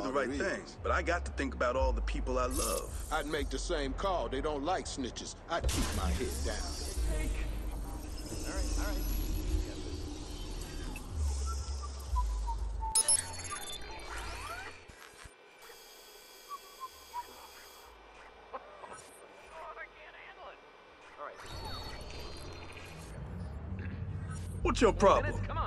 the right thing, but I got to think about all the people I love. I'd make the same call. They don't like snitches. I'd keep my head down. All right. What's your problem?